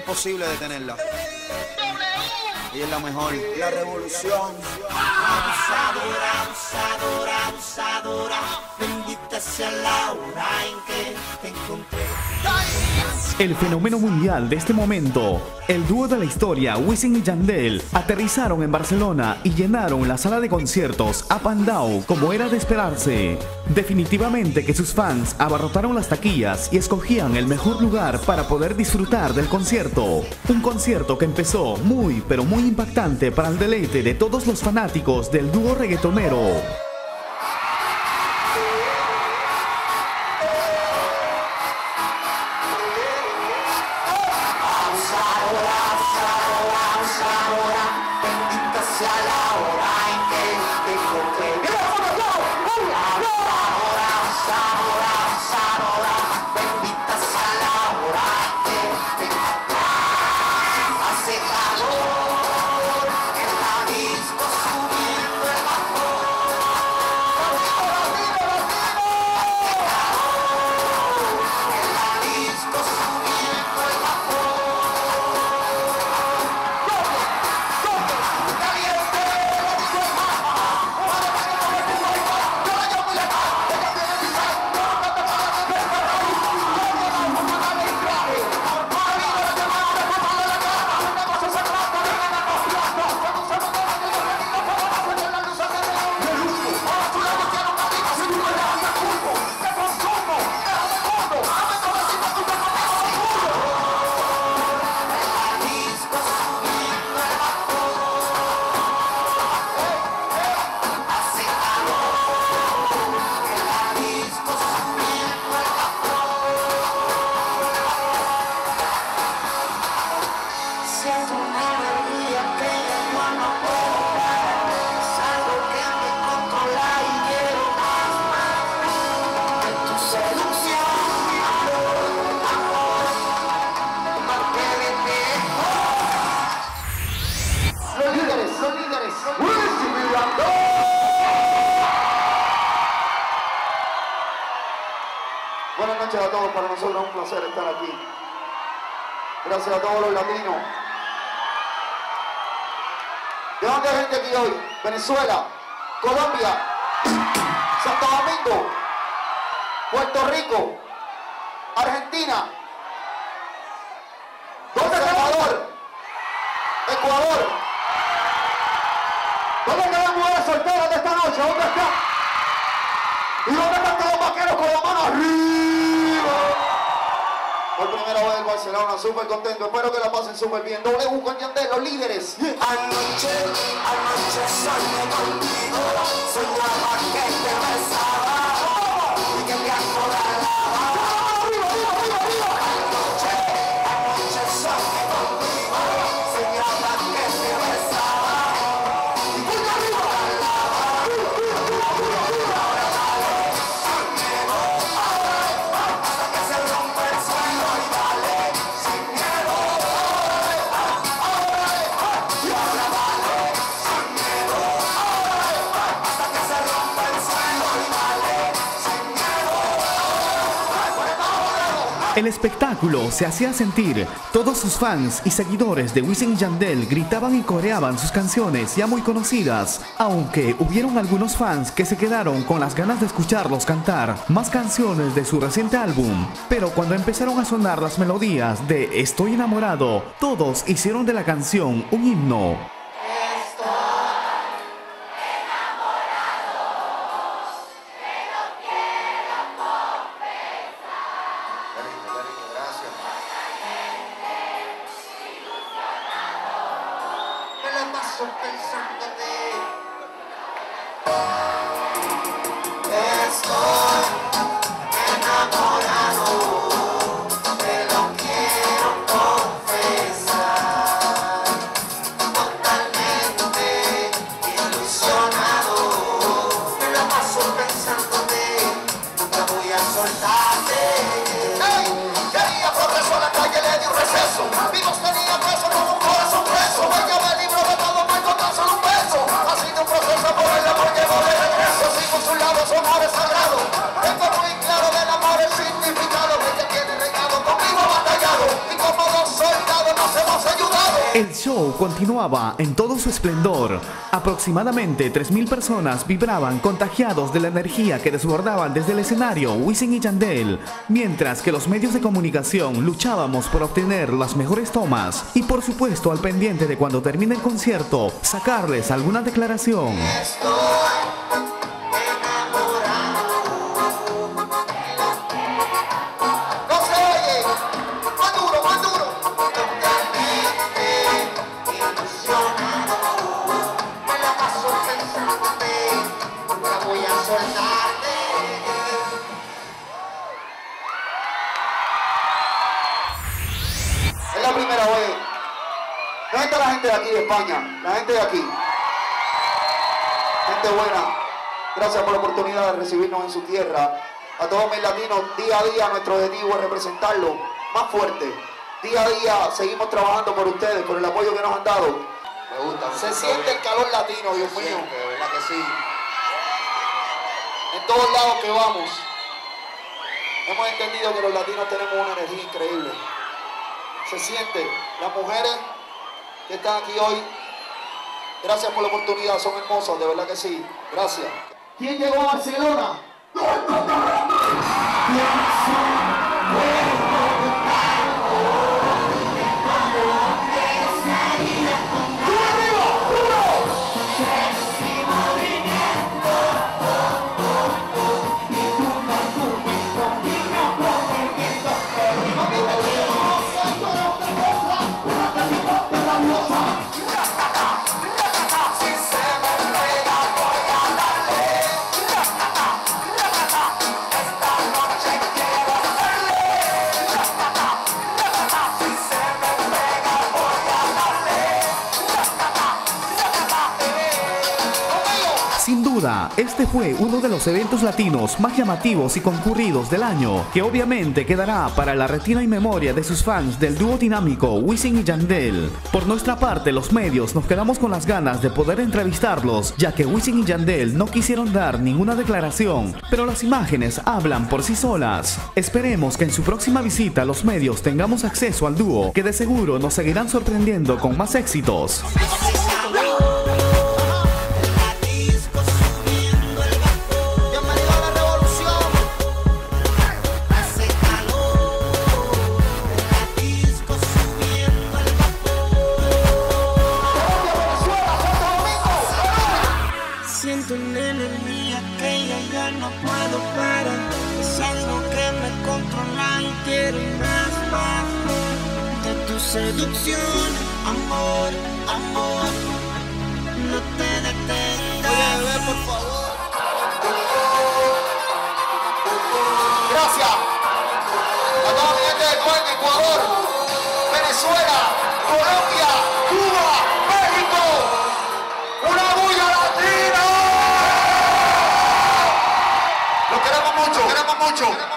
imposible detenerla. Ella es la mejor. La revolución. Abusadora, abusadora, abusadora. Bendita sea la hora en que te encontré. El fenómeno mundial de este momento, el dúo de la historia Wisin y Yandel, aterrizaron en Barcelona y llenaron la sala de conciertos Up and Down como era de esperarse. Definitivamente que sus fans abarrotaron las taquillas y escogían el mejor lugar para poder disfrutar del concierto. Un concierto que empezó muy pero muy impactante para el deleite de todos los fanáticos del dúo reggaetonero. Buenas noches a todos, para nosotros es un placer estar aquí. Gracias a todos los latinos. ¿De dónde hay gente aquí hoy? Venezuela, Colombia, Santo Domingo, Puerto Rico, Argentina, El Salvador, Ecuador. ¿Dónde están las mujeres solteras de esta noche? ¿Dónde están? ¿Y dónde están todos los vaqueros con la mano arriba? Por primera vez en Barcelona, súper contento. Espero que la pasen súper bien. W con Yandel, los líderes. Anoche soñé contigo. Soñaba que te besaba y que te acordaba. Anoche soñé contigo. Soñaba que te besaba y que te acordaba. Hasta que se rompe el suelo y dale sin miedo. Y ahora dale sin miedo. Hasta que se rompe el suelo y dale sin miedo. El espectáculo se hacía sentir. Todos sus fans y seguidores de Wisin y Yandel gritaban y coreaban sus canciones ya muy conocidas, aunque hubieron algunos fans que se quedaron con las ganas de escucharlos cantar más canciones de su reciente álbum. Pero cuando empezaron a sonar las melodías de Estoy enamorado, todos hicieron de la canción un himno. Me la paso pensándote. Estoy enamorado, te lo quiero confesar. Totalmente ilusionado. Me la paso pensándote, nunca voy a soltarte. ¡Ey! Quería progreso a la calle, le di un receso. Vivos tenía preso como un corazón preso. Ella me libró de todo, no encontró solo un beso. Ha sido un proceso por el amor, llegó de regreso. Sin por su lado, son aves sagrados. El show continuaba en todo su esplendor. Aproximadamente 3.000 personas vibraban contagiados de la energía que desbordaban desde el escenario Wisin y Yandel, mientras que los medios de comunicación luchábamos por obtener las mejores tomas y por supuesto al pendiente de cuando termine el concierto sacarles alguna declaración. Es la primera vez. ¿Dónde está la gente de aquí de España? La gente de aquí. Gente buena. Gracias por la oportunidad de recibirnos en su tierra. A todos mis latinos, día a día nuestro objetivo es representarlo más fuerte. Día a día seguimos trabajando por ustedes, por el apoyo que nos han dado. Me gusta. Se siente el calor latino, Dios mío. De verdad que sí. En todos lados que vamos, hemos entendido que los latinos tenemos una energía increíble. Se siente. Las mujeres que están aquí hoy, gracias por la oportunidad, son hermosas, de verdad que sí. Gracias. ¿Quién llegó a Barcelona? Sin duda, este fue uno de los eventos latinos más llamativos y concurridos del año, que obviamente quedará para la retina y memoria de sus fans del dúo dinámico Wisin y Yandel. Por nuestra parte, los medios nos quedamos con las ganas de poder entrevistarlos, ya que Wisin y Yandel no quisieron dar ninguna declaración, pero las imágenes hablan por sí solas. Esperemos que en su próxima visita los medios tengamos acceso al dúo, que de seguro nos seguirán sorprendiendo con más éxitos. Siento una energía que ya no puedo parar. Es algo que me controla y quiero más de tu seducción. Amor, amor, no te detengas. Oye, bebé, por favor. Gracias a toda mi gente de Cuenca, Ecuador, Venezuela, Colombia, Cuba, México. ¡Una bulla latina! Los queremos mucho, queremos mucho.